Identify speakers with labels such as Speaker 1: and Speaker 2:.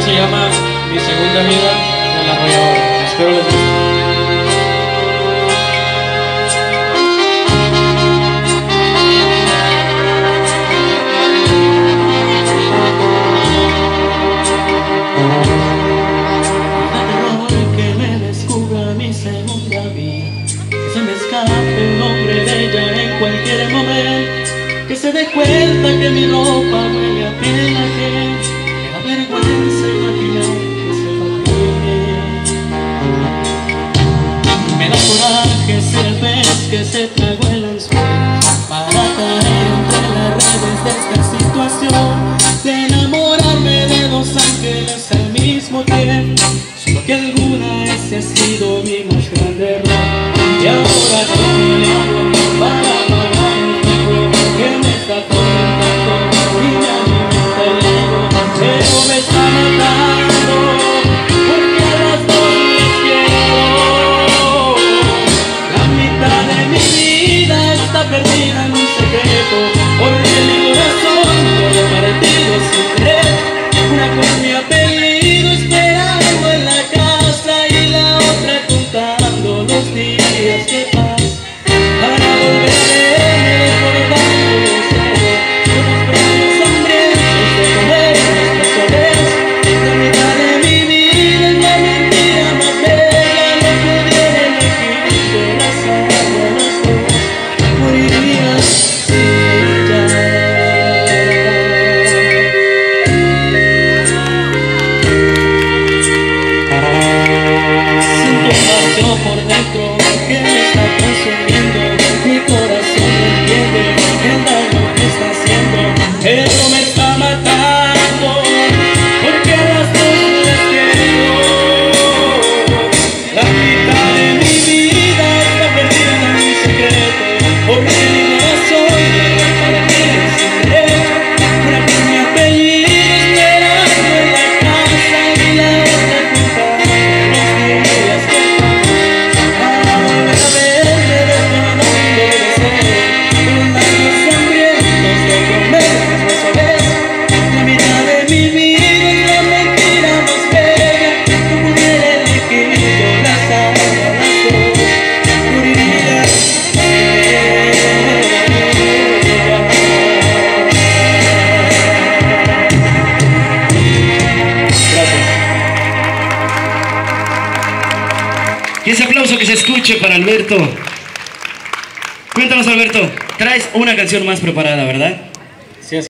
Speaker 1: se llama Mi Segunda Vida de La Arrolladora. Espero les guste.
Speaker 2: Se me escape el nombre de ella en cualquier momento, que se dé cuenta que mi ropa huele a piel ajena, que da vergüenza imaginar que se va bien. Me da coraje ser el pez que se tragó el anzuelo para caer entre las redes de esta situación, de enamorarme de dos ángeles al mismo tiempo, solo que alguna vez ha sido mi más grande error. Y ahora ¿cómo le hago para pagar el fuego que me está atormentando y me alimenta el ego? Pero me está matando porque a las dos les quiero. La mitad de mi vida está perdida en un secreto, porque mi corazón lo he partido sin querer. Una con mi apellido esperando en la casa y la otra contando los días que pasa para volverme recordando los dedos, unos brazos hambrientos de comer nuestras soledades. La mitad de mi vida es la mentira más bella, no pudiera elegir de las aguas las dos, moriría sin ella. Siento un vacío por dentro que me está consumiendo, mi corazón no entiende el daño que está haciendo, pero me está matando porque a las dos les quiero. La mitad de mi vida está perdida en mi secreto, porque mi corazón me partido sin querer. Una con mi apellido esperando en la casa y la otra contando los días que para volver a verme desnudando de deseo, con labios hambrientos de comer mis besos. La mitad de mi vida es la mentira más bella, no pudiera elegir yo las amo a las dos, moriría sin ella. Gracias.
Speaker 3: Y ese aplauso que se escuche para Alberto. Cuéntanos, Alberto, traes una canción más preparada, ¿verdad?